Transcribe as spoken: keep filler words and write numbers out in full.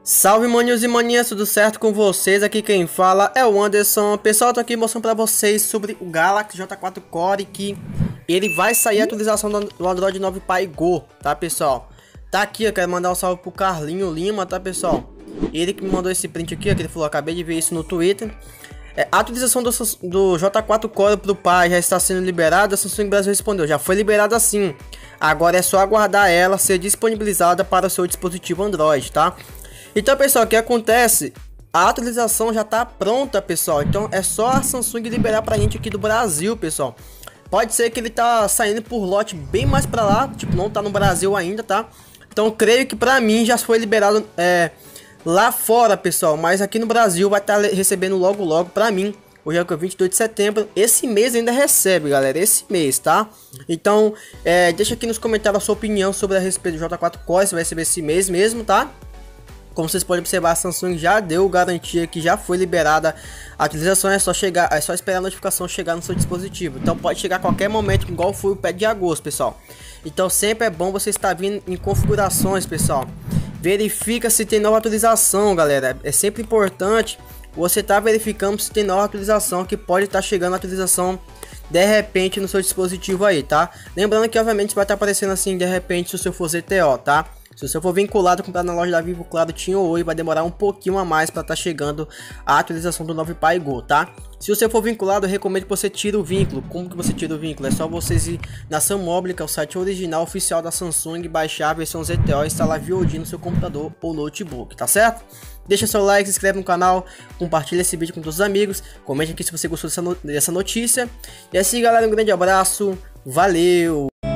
Salve maninhos e maninhas, tudo certo com vocês? Aqui quem fala é o Anderson. Pessoal, eu tô aqui mostrando pra vocês sobre o Galaxy J quatro Core, que ele vai sair a atualização do Android nove Pie Go, tá pessoal? Tá aqui, eu quero mandar um salve pro Carlinho Lima, tá pessoal? Ele que me mandou esse print aqui, ó, que ele falou, acabei de ver isso no Twitter. É, a atualização do, do J quatro Core pro Pi já está sendo liberada. A Samsung Brasil respondeu, já foi liberada sim. Agora é só aguardar ela ser disponibilizada para o seu dispositivo Android, tá? Então pessoal, o que acontece? A atualização já tá pronta, pessoal. Então é só a Samsung liberar pra gente aqui do Brasil, pessoal. Pode ser que ele tá saindo por lote bem mais pra lá, tipo, não tá no Brasil ainda, tá? Então creio que pra mim já foi liberado é, lá fora, pessoal. Mas aqui no Brasil vai estar tá recebendo logo logo pra mim. Hoje é o vinte e dois de setembro, esse mês ainda recebe, galera, esse mês, tá? Então, é, deixa aqui nos comentários a sua opinião sobre a respeito do J quatro Core, se vai receber esse mês mesmo, tá? Como vocês podem observar, a Samsung já deu garantia que já foi liberada a atualização, é só chegar, é só esperar a notificação chegar no seu dispositivo. Então pode chegar a qualquer momento, igual foi o pé de agosto, pessoal. Então sempre é bom você estar vindo em configurações, pessoal. Verifica se tem nova atualização, galera. É sempre importante você estar verificando se tem nova atualização, que pode estar chegando a atualização de repente no seu dispositivo aí, tá? Lembrando que obviamente vai estar aparecendo assim de repente se o seu for Z T O, tá? Se você for vinculado, comprar na loja da Vivo, claro, tinha ou Oi, vai demorar um pouquinho a mais para estar tá chegando a atualização do nove Pie Go, tá? Se você for vinculado, eu recomendo que você tire o vínculo. Como que você tira o vínculo? É só vocês ir na Sunmobile, que é o site original oficial da Samsung, baixar a versão Z T O e instalar V O D no seu computador ou notebook, tá certo? Deixa seu like, se inscreve no canal, compartilha esse vídeo com todos os amigos, comente aqui se você gostou dessa, no dessa notícia. E é assim, galera, um grande abraço, valeu!